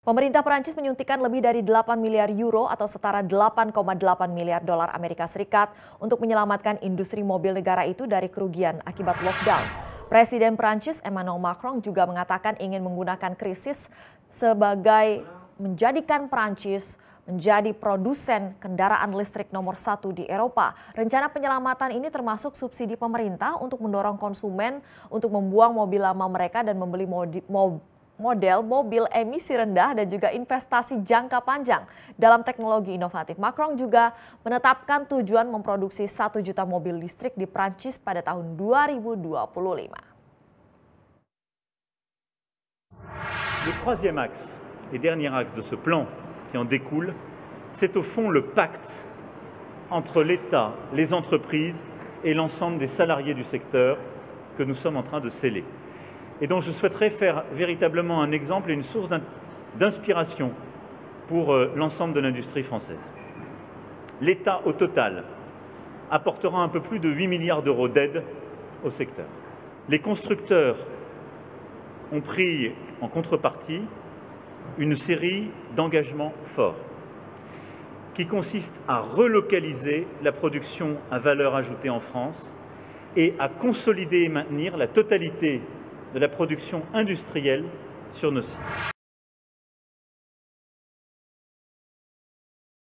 Pemerintah Perancis menyuntikkan lebih dari 8 miliar euro atau setara 8,8 miliar dolar Amerika Serikat untuk menyelamatkan industri mobil negara itu dari kerugian akibat lockdown. Presiden Perancis Emmanuel Macron juga mengatakan ingin menggunakan krisis sebagai menjadikan Perancis menjadi produsen kendaraan listrik nomor 1 di Eropa. Rencana penyelamatan ini termasuk subsidi pemerintah untuk mendorong konsumen untuk membuang mobil lama mereka dan membeli model mobil emisi rendah dan juga investasi jangka panjang dalam teknologi inovatif. Macron juga menetapkan tujuan memproduksi 1 juta mobil listrik di Prancis pada tahun 2025. Le troisième axe et dernier axe de ce plan qui en découle, c'est au fond le pacte entre l'État, les entreprises et l'ensemble des salariés du secteur que nous sommes en train de sceller. Et dont je souhaiterais faire véritablement un exemple et une source d'inspiration pour l'ensemble de l'industrie française. L'État, au total, apportera un peu plus de 8 milliards d'euros d'aide au secteur. Les constructeurs ont pris en contrepartie une série d'engagements forts qui consistent à relocaliser la production à valeur ajoutée en France et à consolider et maintenir la totalité de la production industrielle sur nos sites.